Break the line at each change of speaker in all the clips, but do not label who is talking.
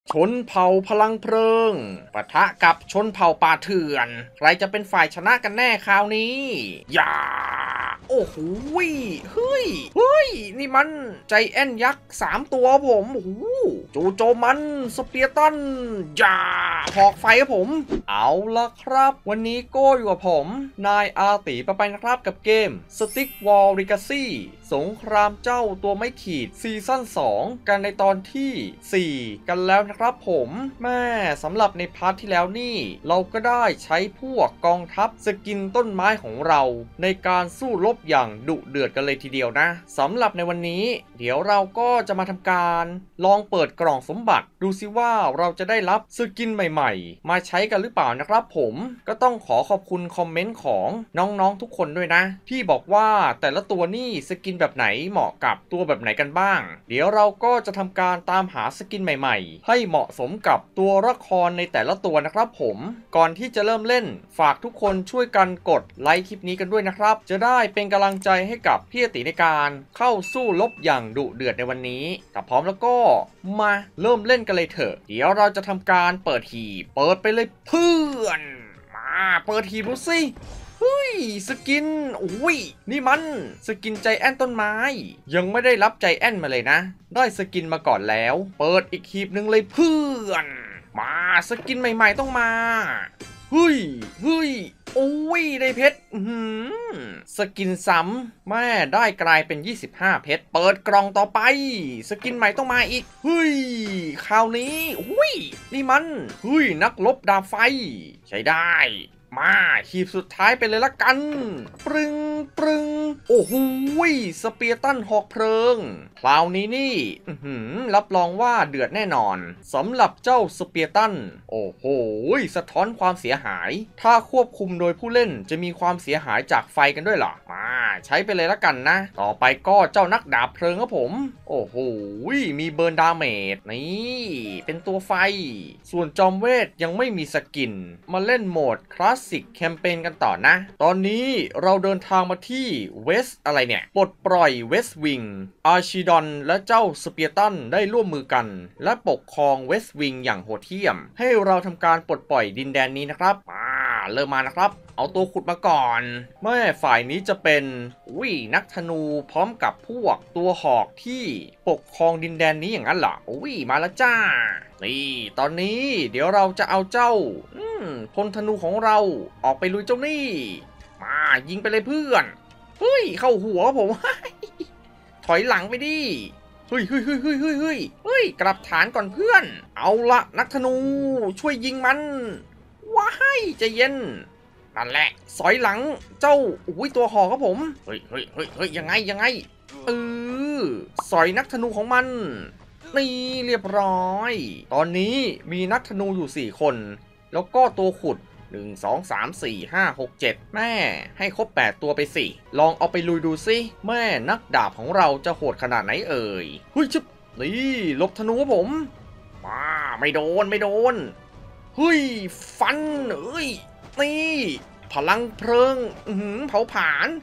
ชนเผ่าพลังเพลิงปะทะกับชนเผ่าป่าเถื่อนใครจะเป็นฝ่ายชนะกันแน่คราวนี้อย่าโอ้โหเฮ้ยนี่มันใจแอนยักษ์3 ตัวผมโอ้โหจูโจมันสเปียตันอย่าหอกไฟครับผมเอาละครับวันนี้โก้อยู่กับผมนายอาติไปนะครับกับเกม Stick Wall Legacy สงครามเจ้าตัวไม่ขีดซีซั่น2กันในตอนที่4กันแล้วนะครับผมแม่สำหรับในพาร์ทที่แล้วนี่เราก็ได้ใช้พวกกองทัพสกินต้นไม้ของเราในการสู้รบอย่างดุเดือดกันเลยทีเดียวนะสำหรับในวันนี้เดี๋ยวเราก็จะมาทำการลองเปิดกล่องสมบัติดูซิว่าเราจะได้รับสกินใหม่ๆมาใช้กันหรือเปล่านะครับผมก็ต้องขอขอบคุณคอมเมนต์ของน้องๆทุกคนด้วยนะที่บอกว่าแต่ละตัวนี่สกินแบบไหนเหมาะกับตัวแบบไหนกันบ้างเดี๋ยวเราก็จะทำการตามหาสกินใหม่ๆให้เหมาะสมกับตัวละครในแต่ละตัวนะครับผมก่อนที่จะเริ่มเล่นฝากทุกคนช่วยกันกดไลค์คลิปนี้กันด้วยนะครับจะได้เป็นกำลังใจให้กับพี่ติในการเข้าสู้รบอย่างดุเดือดในวันนี้ถ้าพร้อมแล้วก็มาเริ่มเล่นกันเลยเถอะเดี๋ยวเราจะทำการเปิดหีบเปิดไปเลยเพื่อนมาเปิดหีบดูสิเฮ้ยสกินอุ้ยนี่มันสกินใจแอนต้นไม้ยังไม่ได้รับใจแอนมาเลยนะได้สกินมาก่อนแล้วเปิดอีกหีบหนึ่งเลยเพื่อนมาสกินใหม่ๆต้องมาเฮ้ยโอ้ยได้เพชรสกินซ้ำแม่ได้กลายเป็น25เพชรเปิดกล่องต่อไปสกินใหม่ต้องมาอีกเฮ้ยคราวนี้อุ้ยนี่มันเฮ้ยนักรบดาบไฟใช้ได้มาขีบสุดท้ายไปเลยละกันปรึงโอ้โหสเปียตันหอกเพลิงคราวนี้นี่รับรองว่าเดือดแน่นอนสำหรับเจ้าสเปียตันโอ้โหสะท้อนความเสียหายถ้าควบคุมโดยผู้เล่นจะมีความเสียหายจากไฟกันด้วยเหรอมาใช้ไปเลยละกันนะต่อไปก็เจ้านักดาบเพลิงครับผมโอ้โหมีเบิร์นดาเมจนี่เป็นตัวไฟส่วนจอมเวทยังไม่มีสกินมาเล่นโหมดคลาสสิกแคมเปญกันต่อนะตอนนี้เราเดินทางมาที่เวสอะไรเนี่ยปลดปล่อยเวสวิงอาร์ชิดอนและเจ้าสเปียตันได้ร่วมมือกันและปกครองเวสวิงอย่างโหดเหี้ยมให้เราทำการปลดปล่อยดินแดนนี้นะครับเริ่มมานะครับเอาตัวขุดมาก่อนแม่ฝ่ายนี้จะเป็นนักธนูพร้อมกับพวกตัวหอกที่ปกครองดินแดนนี้อย่างนั้นเหรอมาแล้วจ้านี่ตอนนี้เดี๋ยวเราจะเอาเจ้าพลธนูของเราออกไปลุยเจ้านี่มายิงไปเลยเพื่อนเข้าหัวผม ถอยหลังไปดิเฮ้ยกลับฐานก่อนเพื่อนเอาละนักธนูช่วยยิงมันว้ายใจเย็นนั่นแหละสอยหลังเจ้าตัวหอกครับผมเฮ้ยยังไงสอยนักธนูของมันนี่เรียบร้อยตอนนี้มีนักธนูอยู่4คนแล้วก็ตัวขุด1 2 3 4 5 6 7แม่ให้ครบ8ตัวไปสิลองเอาไปลุยดูสิแม่นักดาบของเราจะโหดขนาดไหนเอ่ยชึบนี่ลบธนูครับผมมาไม่โดนฟันนี่พลังเพลิงเผาผลาญ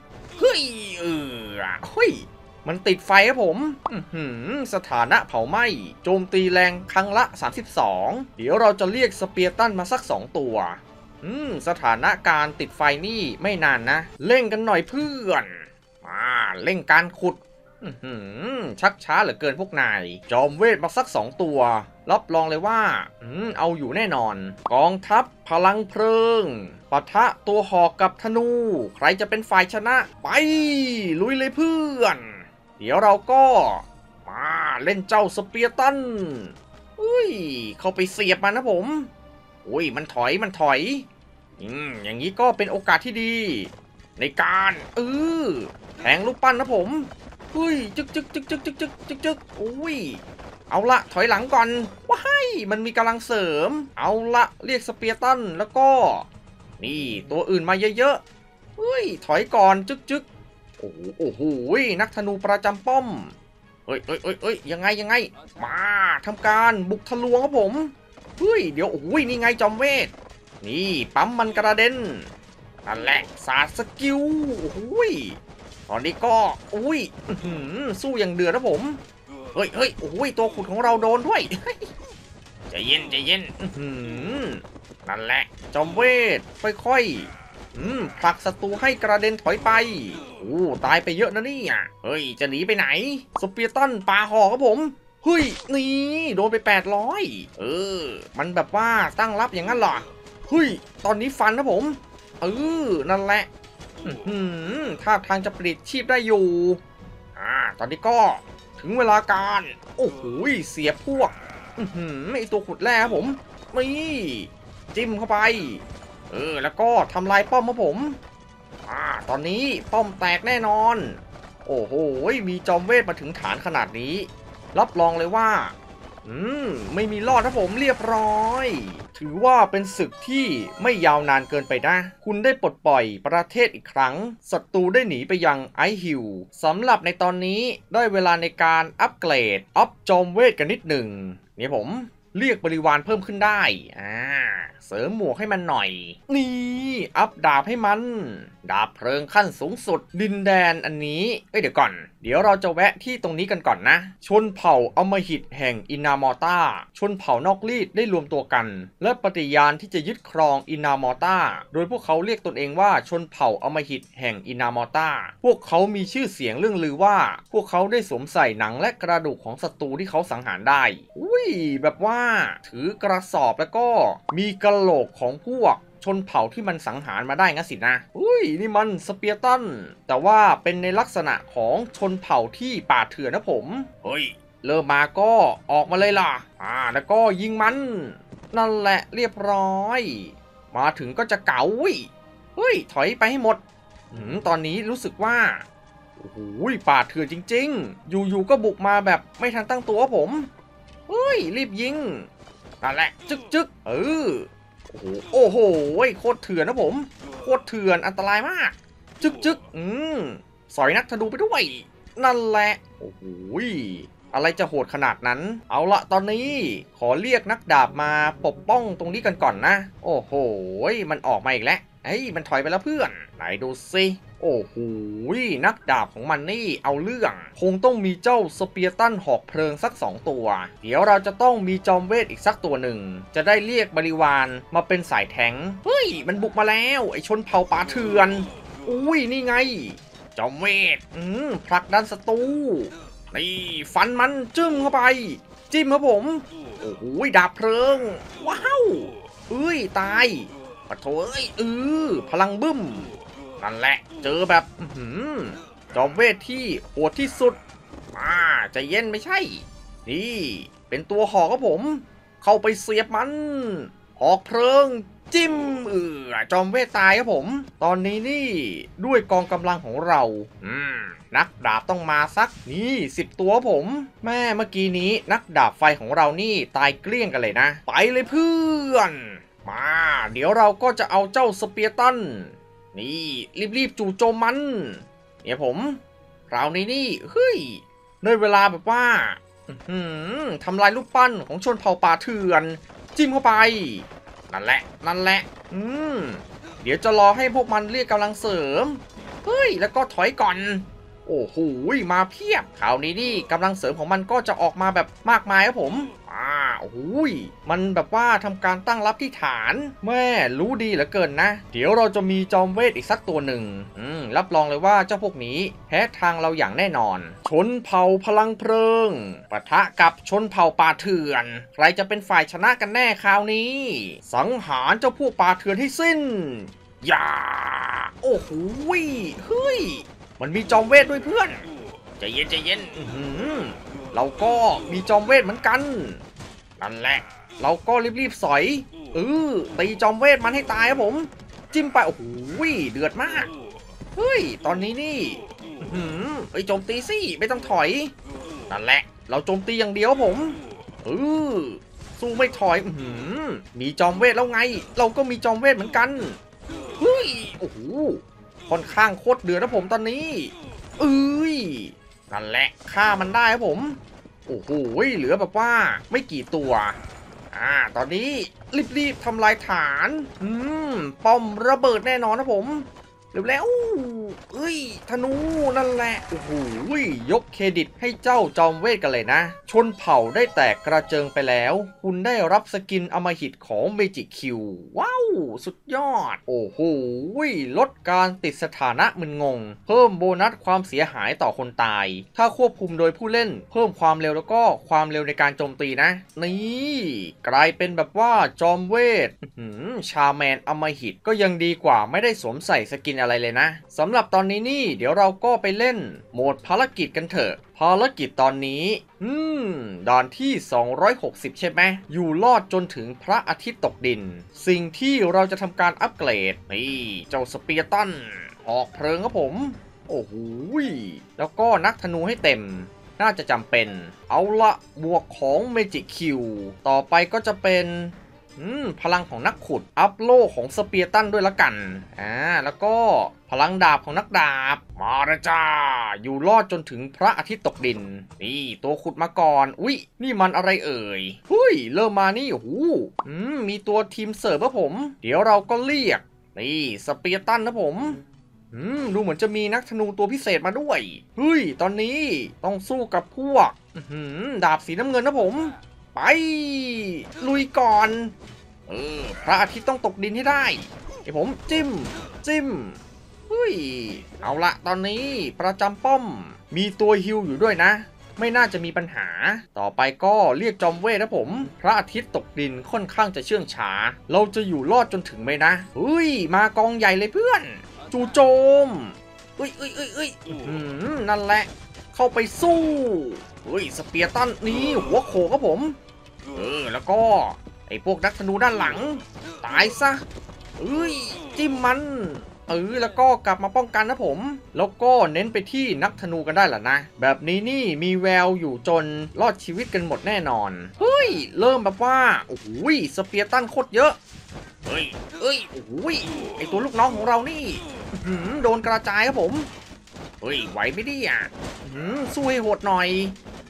มันติดไฟครับผมสถานะเผาไหม้โจมตีแรงครั้งละ32เดี๋ยวเราจะเรียกสเปียตันมาสัก2ตัวสถานะการติดไฟนี่ไม่นานนะเร่งกันหน่อยเพื่อนมาเร่งการขุดชักช้าเหลือเกินพวกนายจอมเวทมาสัก2ตัวรับรองเลยว่าเอาอยู่แน่นอนกองทัพพลังเพลิงปะทะตัวหอกกับธนูใครจะเป็นฝ่ายชนะไปลุยเลยเพื่อนเดี๋ยวเราก็มาเล่นเจ้าสเปียตันเข้าไปเสียบมันนะผมมันถอยอย่างนี้ก็เป็นโอกาสที่ดีในการแทงลูกปั้นนะผมจึกเอาละถอยหลังก่อนมันมีกำลังเสริมเอาละเรียกสเปียตันแล้วก็นี่ตัวอื่นมาเยอะๆถอยก่อนจึกโอ้โหนักธนูประจำป้อมยังไงมาทำการบุกทะลวงครับผมเดี๋ยวนี่ไงจอมเวทนี่ปั๊มมันกระเด็นนั่นแหละศาสตร์สกิลตอนนี้ก็สู้อย่างเดือดนะผมตัวขุดของเราโดนด้วยใจเย็นใจเย็นนั่นแหละจอมเวทค่อยๆผลักศัตรูให้กระเด็นถอยไปโอ้ตายไปเยอะนะนี่อ่ะเฮ้ยจะหนีไปไหนสเปียร์ตันปาหอกครับผมเฮ้ยนี่โดนไป800มันแบบว่าตั้งรับอย่างนั้นเหรอเฮ้ยตอนนี้ฟันนะผมนั่นแหละท่าทางจะปลิดชีพได้อยู่ตอนนี้ก็ถึงเวลาการโอ้โหเสียพวกไอตัวขุดแร่ครับผมนี่จิ้มเข้าไปแล้วก็ทำลายป้อมครับผมตอนนี้ป้อมแตกแน่นอนโอ้โหมีจอมเวทมาถึงฐานขนาดนี้รับรองเลยว่าไม่มีรอดนะผมเรียบร้อยถือว่าเป็นศึกที่ไม่ยาวนานเกินไปนะคุณได้ปลดปล่อยประเทศอีกครั้งศัตรูได้หนีไปยังไอฮิลสำหรับในตอนนี้ได้เวลาในการอัปเกรดอัพจอมเวทกันนิดหนึ่งนี่ผมเรียกบริวารเพิ่มขึ้นได้เสริมหมวกให้มันหน่อยนี่อัพดาบให้มันดาบเพลิงขั้นสูงสุดดินแดนอันนี้เดี๋ยวก่อนเดี๋ยวเราจะแวะที่ตรงนี้กันก่อนนะชนเผ่าอำมหิตแห่งอินามอร์ตาชนเผ่านอกรีดได้รวมตัวกันและปฏิญาณที่จะยึดครองอินามอร์ตาโดยพวกเขาเรียกตนเองว่าชนเผ่าอำมหิตแห่งอินามอร์ตาพวกเขามีชื่อเสียงเรื่องลือว่าพวกเขาได้สวมใส่หนังและกระดูกของศัตรูที่เขาสังหารได้แบบว่าถือกระสอบแล้วก็มีกระโหลกของพวกชนเผ่าที่มันสังหารมาได้งั้นสินะนี่มันสเปียร์ตันแต่ว่าเป็นในลักษณะของชนเผ่าที่ป่าเถื่อนนะผมเริ่มมาก็ออกมาเลยล่ะแล้วก็ยิงมันนั่นแหละเรียบร้อยมาถึงก็จะเก๋าถอยไปให้หมดตอนนี้รู้สึกว่าโอ้โหป่าเถื่อนจริงๆอยู่ๆก็บุกมาแบบไม่ทันตั้งตัวผมรีบยิงนั่นแหละจึ๊กโอ้โหโคตรเถื่อนนะผมโคตรเถื่อนอันตรายมากจึ๊กสอยนักธนูไปด้วยนั่นแหละโอ้โหอะไรจะโหดขนาดนั้นเอาละตอนนี้ขอเรียกนักดาบมาปกป้องตรงนี้กันก่อนนะโอ้โหมันออกมาอีกแล้วมันถอยไปแล้วเพื่อนไหนดูสิโอ้โหนักดาบของมันนี่เอาเรื่องคงต้องมีเจ้าสเปียร์ตันหอกเพลิงสัก2ตัวเดี๋ยวเราจะต้องมีจอมเวทอีกสักตัวหนึ่งจะได้เรียกบริวารมาเป็นสายแทงมันบุกมาแล้วไอชนเผ่าป่าเถื่อนนี่ไงจอมเวทผลักดันศัตรูนี่ฟันมันจึ้มเข้าไปจิ้มครับผมโอ้โหดาบเพลิงว้าวตายปะโถพลังบึ้มนั่นแหละเจอแบบจอมเวทที่โหดที่สุดใจเย็นไม่ใช่นี่เป็นตัวหอกครับผมเข้าไปเสียบมันหอกเพลิงจิ้มจอมเวทตายครับผมตอนนี้นี่ด้วยกองกำลังของเรานักดาบต้องมาสัก10 ตัวผมแม่เมื่อกี้นี้นักดาบไฟของเรานี่ตายเกลี้ยงกันเลยนะไปเลยเพื่อนมาเดี๋ยวเราก็จะเอาเจ้าสเปียร์ตันนี่รีบจู่โจมมันเนี่ยผมคราวนี้นี่ในเวลาแบบว่าทำลายรูปปั้นของชนเผ่าป่าเถื่อนจิ้มเข้าไปนั่นแหละเดี๋ยวจะรอให้พวกมันเรียกกำลังเสริมแล้วก็ถอยก่อนโอ้โหมาเพียบคราวนี้นี่กำลังเสริมของมันก็จะออกมาแบบมากมายครับผมโอ้โหมันแบบว่าทำการตั้งรับที่ฐานแม่รู้ดีเหลือเกินนะเดี๋ยวเราจะมีจอมเวทอีกสักตัวหนึ่งรับรองเลยว่าเจ้าพวกนี้แพ้ทางเราอย่างแน่นอนชนเผ่าพลังเพลิงปะทะกับชนเผ่าป่าเถื่อนใครจะเป็นฝ่ายชนะกันแน่คราวนี้สังหารเจ้าพวกป่าเถื่อนให้สิ้นอย่าโอ้โหมันมีจอมเวทด้วยเพื่อนใจเย็นเราก็มีจอมเวทเหมือนกันนั่นแหละเราก็รีบสอยตีจอมเวทมันให้ตายครับผมจิ้มไปโอ้โหเดือดมากตอนนี้นี่โจมตีสิไม่ต้องถอยนั่นแหละเราโจมตีอย่างเดียวผมสู้ไม่ถอยมีจอมเวทแล้วไงเราก็มีจอมเวทเหมือนกันโอ้โหค่อนข้างโคตรเดือดนะผมตอนนี้นั่นแหละฆ่ามันได้ครับผมโอ้โหเหลือแบบว่าไม่กี่ตัวตอนนี้รีบทำลายฐานป้อมระเบิดแน่นอนนะผมเร็วๆเอ้ยธนูนั่นแหละโอ้โหยกเครดิตให้เจ้าจอมเวทกันเลยนะชนเผ่าได้แตกกระเจิงไปแล้วคุณได้รับสกินอมหิตของเมจิคิวว้าวสุดยอดโอ้โหลดการติดสถานะมึนงงเพิ่มโบนัสความเสียหายต่อคนตายถ้าควบคุมโดยผู้เล่นเพิ่มความเร็วแล้วก็ความเร็วในการโจมตีนะนี่กลายเป็นแบบว่าจอมเวทชาแมนอมหิตก็ยังดีกว่าไม่ได้สวมใส่สกินอะไรเลยนะสำหรับตอนนี้นี่เดี๋ยวเราก็ไปเล่นโหมดภารกิจกันเถอะภารกิจตอนนี้ด่านที่260ใช่ไหมอยู่รอดจนถึงพระอาทิตย์ตกดินสิ่งที่เราจะทำการอัปเกรดนี่เจ้าสเปียร์ตันหอกเพลิงครับผมโอ้โหแล้วก็นักธนูให้เต็มน่าจะจำเป็นเอาละบวกของเมจิคิวต่อไปก็จะเป็นพลังของนักขุดอัพโลของสเปียร์ตันด้วยละกันแล้วก็พลังดาบของนักดาบมาแล้วจ้าอยู่รอดจนถึงพระอาทิตย์ตกดินนี่ตัวขุดมาก่อนอุ๊ยนี่มันอะไรเอ่ยเริ่มมานี่โอ้โหมีตัวทีมเสิร์ฟครับผมเดี๋ยวเราก็เรียกนี่สเปียร์ตันนะผมดูเหมือนจะมีนักธนูตัวพิเศษมาด้วยตอนนี้ต้องสู้กับพวกดาบสีน้ำเงินนะผมไปลุยก่อนพระอาทิตย์ต้องตกดินให้ได้ไอ้ผมจิ้มเอาละตอนนี้ประจำป้อมมีตัวฮิวอยู่ด้วยนะไม่น่าจะมีปัญหาต่อไปก็เรียกจอมเวทนะผมพระอาทิตย์ตกดินค่อนข้างจะเชื่องช้าเราจะอยู่รอดจนถึงไหมนะมากองใหญ่เลยเพื่อนจู่โจมนั่นแหละเข้าไปสู้สเปียร์ตันนี่หัวโขกครับผมแล้วก็ไอ้พวกนักธนูด้านหลังตายซะจิ้มมันแล้วก็กลับมาป้องกันนะผมแล้วก็เน้นไปที่นักธนูกันได้แหละนะแบบนี้นี่มีแววอยู่จนรอดชีวิตกันหมดแน่นอนเริ่มแบบว่าโอ้โหสเปียร์ตันโคตรเยอะโอ้โหไอตัวลูกน้องของเรานี่โดนกระจายครับผมไหวไม่ได้อ่ะสู้ให้โหดหน่อย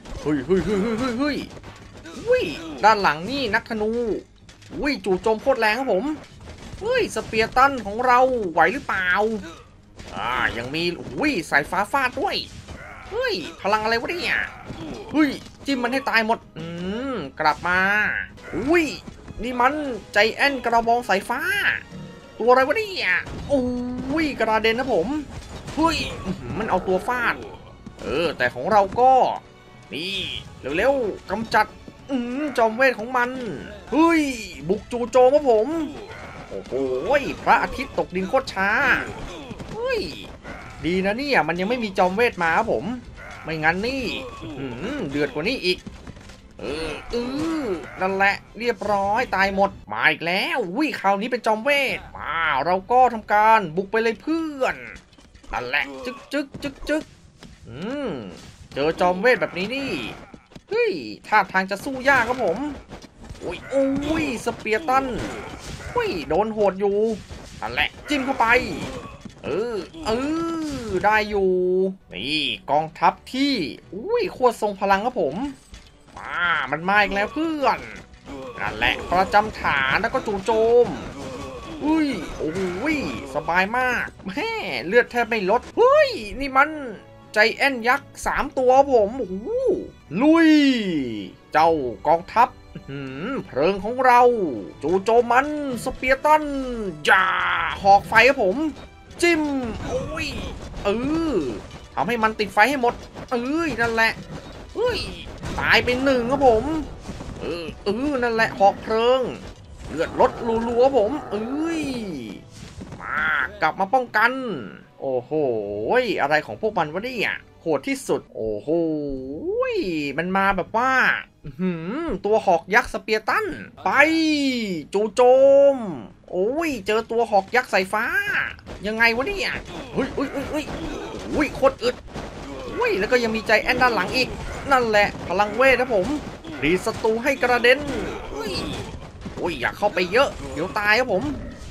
ด้านหลังนี่นักธนูจู่โจมโคตรแรงครับผมสเปียร์ตันของเราไหวหรือเปล่ายังมีสายฟ้าฟาดด้วยพลังอะไรวะเนี่ยจิ้มมันให้ตายหมดกลับมานี่มันใจแอนกระบองสายฟ้าตัวอะไรวะเนี่ยกระเด็นนะผมมันเอาตัวฟาดแต่ของเราก็นี่เร็วๆกำจัดจอมเวทของมันบุกจู่โจมครับผมโอ้โหพระอาทิตย์ตกดินโคตรช้าดีนะเนี่ยมันยังไม่มีจอมเวทมาครับผมไม่งั้นนี่เดือดกว่านี้อีกนั่นแหละเรียบร้อยตายหมดมาอีกแล้วคราวนี้เป็นจอมเวทมาเราก็ทำการบุกไปเลยเพื่อนนั่นแหละจึ๊กเจอจอมเวทแบบนี้นี่ท่าทางจะสู้ยากครับผมสเปียร์ตันโดนโหดอยู่นั่นแหละจิ้มเข้าไปได้อยู่นี่กองทัพที่โคตรทรงพลังครับผมมันมาอีกแล้วเพื่อนนั่นแหละประจำฐานแล้วก็จู่โจมโอ้โหสบายมากแม่เลือดแทบไม่ลดนี่มันใจแอนยักษ์3ตัวผมลุยเจ้ากองทัพเพลิงของเราจู่โจมมันสเปียร์ตันอย่าหอกไฟครับผมจิ้มทำให้มันติดไฟให้หมดนั่นแหละตายไป1ครับผมนั่นแหละหอกเพลิงเลือดลดรัวๆผมมากลับมาป้องกันโอ้โหอะไรของพวกมันวะเนี่ยโหดที่สุดโอ้โหมันมาแบบว่าตัวหอกยักษ์สเปียร์ตันไปจู่โจมเจอตัวหอกยักษ์สายฟ้ายังไงวะเนี่ยโคตรอึดแล้วก็ยังมีใจแอนด้านหลังอีกนั่นแหละพลังเวทนะผมรีศัตรูให้กระเด็นอยากเข้าไปเยอะเดี๋ยวตายครับผม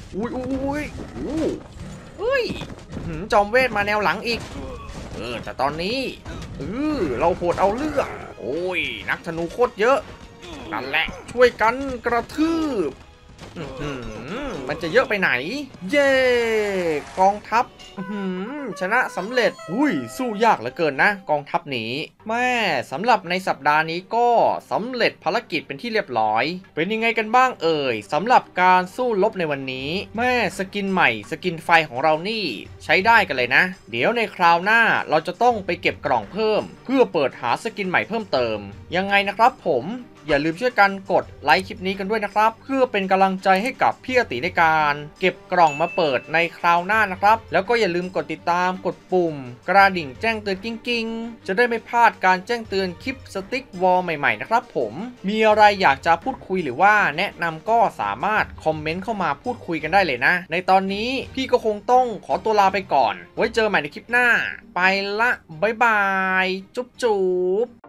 จอมเวทมาแนวหลังอีกแต่ตอนนี้เราโหดเอาเรื่องนักธนูโคตรเยอะนั่นแหละช่วยกันกระทืบมันจะเยอะไปไหนเย้กองทัพชนะสำเร็จสู้ยากเหลือเกินนะกองทัพนี้แม่สำหรับในสัปดาห์นี้ก็สำเร็จภารกิจเป็นที่เรียบร้อยเป็นยังไงกันบ้างเอ่ยสำหรับการสู้รบในวันนี้แม่สกินใหม่สกินไฟของเรานี่ใช้ได้กันเลยนะเดี๋ยวในคราวหน้าเราจะต้องไปเก็บกล่องเพิ่มเพื่อเปิดหาสกินใหม่เพิ่มเติมยังไงนะครับผมอย่าลืมช่วยกันกดไลค์คลิปนี้กันด้วยนะครับเพื่อเป็นกำลังใจให้กับพี่อติในการเก็บกล่องมาเปิดในคราวหน้านะครับแล้วก็อย่าลืมกดติดตามกดปุ่มกระดิ่งแจ้งเตือนกิ้งๆจะได้ไม่พลาดการแจ้งเตือนคลิปสติ๊กวอลใหม่ๆนะครับผมมีอะไรอยากจะพูดคุยหรือว่าแนะนำก็สามารถคอมเมนต์เข้ามาพูดคุยกันได้เลยนะในตอนนี้พี่ก็คงต้องขอตัวลาไปก่อนไว้เจอใหม่ในคลิปหน้าไปละบ๊ายบายจุ๊บ